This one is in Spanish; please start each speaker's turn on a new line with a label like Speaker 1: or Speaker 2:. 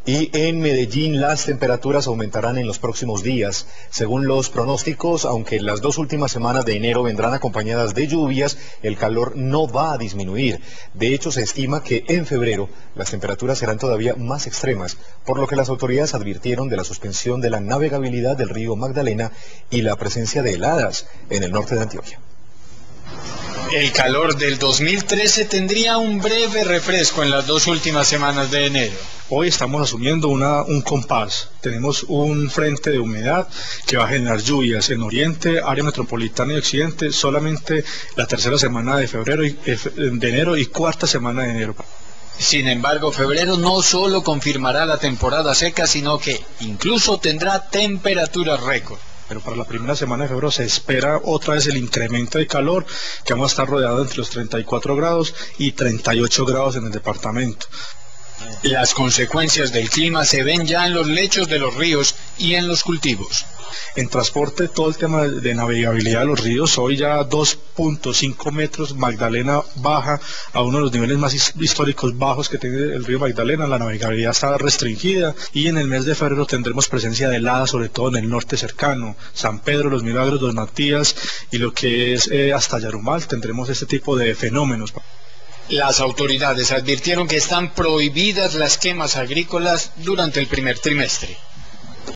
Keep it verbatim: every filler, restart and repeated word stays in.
Speaker 1: Y en Medellín las temperaturas aumentarán en los próximos días. Según los pronósticos, aunque las dos últimas semanas de enero vendrán acompañadas de lluvias, el calor no va a disminuir. De hecho, se estima que en febrero las temperaturas serán todavía más extremas, por lo que las autoridades advirtieron de la suspensión de la navegabilidad del río Magdalena y la presencia de heladas en el norte de Antioquia.
Speaker 2: El calor del dos mil trece tendría un breve refresco en las dos últimas semanas de enero.
Speaker 3: Hoy estamos asumiendo una, un compás. Tenemos un frente de humedad que va a generar lluvias en oriente, área metropolitana y occidente, solamente la tercera semana de febrero y, de enero y cuarta semana de enero.
Speaker 2: Sin embargo, febrero no solo confirmará la temporada seca, sino que incluso tendrá temperaturas récord.
Speaker 3: Pero para la primera semana de febrero se espera otra vez el incremento de calor, que vamos a estar rodeados entre los treinta y cuatro grados y treinta y ocho grados en el departamento.
Speaker 2: Las consecuencias del clima se ven ya en los lechos de los ríos y en los cultivos.
Speaker 3: En transporte, todo el tema de navegabilidad de los ríos, hoy ya dos punto cinco metros, Magdalena baja a uno de los niveles más históricos bajos que tiene el río Magdalena, la navegabilidad está restringida y en el mes de febrero tendremos presencia de heladas, sobre todo en el norte cercano, San Pedro, Los Milagros, Dos Matías y lo que es eh, hasta Yarumal, tendremos este tipo de fenómenos.
Speaker 2: Las autoridades advirtieron que están prohibidas las quemas agrícolas durante el primer trimestre.